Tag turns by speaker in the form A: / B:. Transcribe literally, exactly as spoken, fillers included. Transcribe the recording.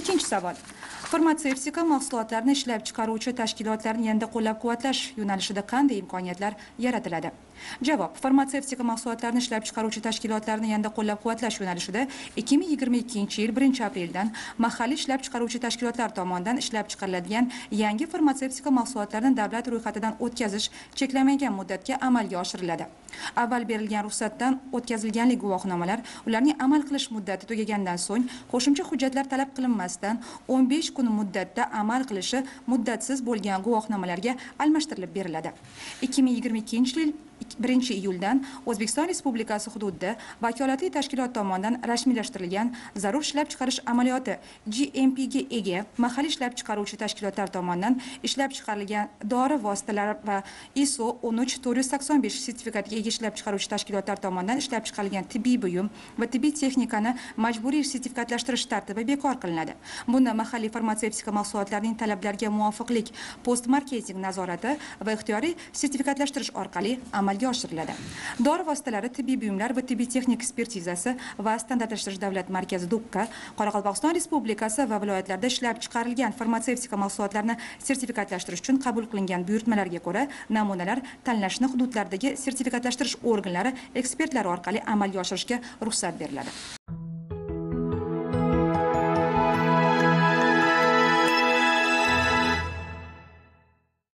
A: Ikkinchi savol. Farmatsevtika mahsulotlarini ishlab chiqaruvchi tashkilotlarni yanada qo'llab-quvvatlash yo'nalishida qanday imkoniyatlar yaratiladi? Javob. Farmatsevtika mahsulotlarini ishlab chiqaruvchi tashkilotlarni yanada qo'llab-quvvatlash yo'nalishida ikki ming yigirma ikkinchi yil birinchi apreldan mahalliy ishlab chiqaruvchi tashkilotlar tomonidan ishlab chiqariladigan yangi farmatsevtika mahsulotlarini davlat ro'yxatidan o'tkazish cheklanmagan muddatga amalga oshiriladi. Avval berilgan ruxsatdan o'tkazilganlik guvohnomalar ularning amal qilish muddati tugagandan so'ng qo'shimcha hujjatlar talab qilinmasdan o'n besh kun muddatda amal qilishi muddatsiz bo'lgan guvohnomalarga almashtirilib beriladi. ikki ming yigirma ikkinchi yil birinchi iyuldan O'zbekiston Respublikasi hududida vakolatli tashkilot tomonidan rasmiylashtirilgan zarur ishlab chiqarish amaliyoti G M P ga ega mahalliy ishlab chiqaruvchi tashkilotlar tomonidan ishlab chiqarilgan dori vositalari va I S O o'n uch to'rt yuz sakson besh sertifikatiga ega ishlab chiqaruvchi tashkilotlar tomonidan ishlab chiqarilgan tibbiy buyum va tibbiy texnikani majburiy sertifikatlashtirish tartibi bekor qilinadi. Bunda mahalliy farmatsevtika mahsulotlarining talablariga muvofiqlik post marketing nazorati va ixtiyoriy sertifikatlashtirish orqali amalga oshiriladi. Dori vositalari, tibbiy buyumlar va tibbiy texnik ekspertizasi va standartlashtirish davlat markazi D U K Qoraqalpog'iston Respublikasi va viloyatlarda ishlab chiqarilgan farmatsevtika mahsulotlarini sertifikatlashtirish uchun qabul qilingan buyurtmalarga ko'ra namunalar tanlashni hududlardagi sertifikatlashtirish organlari ekspertlari orqali amalga oshirishga ruxsat beriladi.